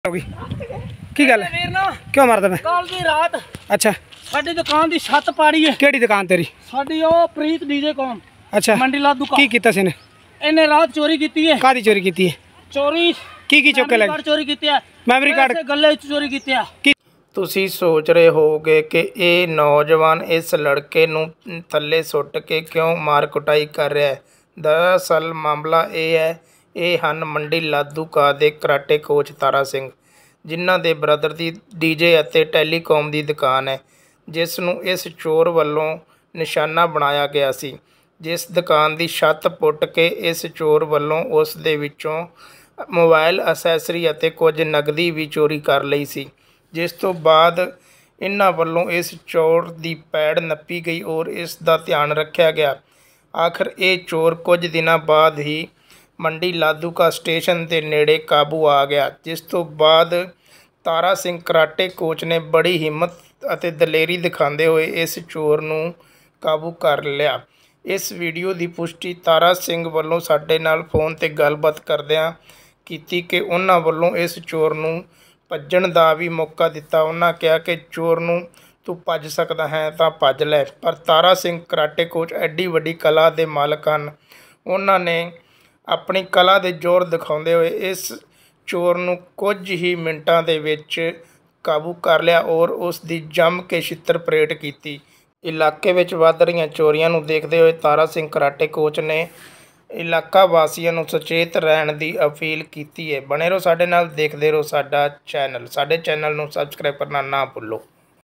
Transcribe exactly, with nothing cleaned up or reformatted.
होगी की गल है क्यों मारदा मैं कल दी रात अच्छा साडी दुकान दी छत पाड़ी है केड़ी दुकान तेरी साडी ओ प्रीत डीजे कॉम अच्छा मंडी लादू का की कीता सी ने इन्हें रात चोरी की है कादी चोरी की है चोरी की की चुक के लग चोरी की है मैमरी कार्ड गले चोरी की है। ਤੁਸੀਂ ਸੋਚ ਰਹੇ ਹੋਗੇ ਕਿ ਇਹ ਨੌਜਵਾਨ ਇਸ ਲੜਕੇ ਨੂੰ ਥੱਲੇ ਸੁੱਟ ਕੇ ਕਿਉਂ ਮਾਰ ਕੁਟਾਈ ਕਰ ਰਿਹਾ ਹੈ। ਦਰਅਸਲ ਮਾਮਲਾ ਇਹ ਹੈ, ਇਹ ਹਨ ਮੰਡੀ ਲਾਧੂਕਾ ਦੇ ਕਰਾਟੇ ਕੋਚ ਤਾਰਾ ਸਿੰਘ, ਜਿਨ੍ਹਾਂ ਦੇ ਬ੍ਰਦਰ ਦੀ ਡੀਜੇ ਅਤੇ ਟੈਲੀਕਾਮ ਦੀ ਦੁਕਾਨ ਹੈ, ਜਿਸ ਨੂੰ ਇਸ ਚੋਰ ਵੱਲੋਂ ਨਿਸ਼ਾਨਾ ਬਣਾਇਆ ਗਿਆ ਸੀ। ਜਿਸ ਦੁਕਾਨ ਦੀ ਛੱਤ ਪੁੱਟ ਕੇ ਇਸ ਚੋਰ ਵੱਲੋਂ ਉਸ ਦੇ ਵਿੱਚੋਂ ਮੋਬਾਈਲ ਅਸੈਸਰੀ ਅਤੇ ਕੁਝ ਨਗਦੀ ਵੀ ਚੋਰੀ ਕਰ ਲਈ ਸੀ। जिस तो बाद इन्हां वल्लों इस चोर की पैड़ नप्पी गई और इस दा ध्यान रखा गया। आखिर ये चोर कुछ दिनों बाद ही मंडी लाधूका स्टेशन के नेड़े काबू आ गया। जिस तो बाद तारा सिंह कराटे कोच ने बड़ी हिम्मत अते दलेरी दिखाते हुए इस चोर नूं काबू कर लिया। इस वीडियो की पुष्टि तारा सिंह वल्लों साडे नाल फोन ते गलबात करदिआं कीती कि उन्हां वल्लों इस चोर नूं भज्जण का भी मौका दिता। उन्होंने कहा कि चोर नूं तू भज सकता है तो भज लै, पर तारा सिंह कराटे कोच एड्डी वड्डी कला के मालक हैं। उन्होंने अपनी कला के जोर दिखाते हुए इस चोर नूं कुछ ही मिनटां दे विच काबू कर लिया और उसकी जम के छित्र परेड की। इलाके विच वध रही चोरियां नूं देखते हुए तारा सिंह कराटे कोच ने इलाका वासियों नूं सचेत रहने की अपील की है। बने रहो साडे नाल, देखते रहो साडा चैनल। साडे चैनल नूं सबसक्राइब करना ना भुल्लो।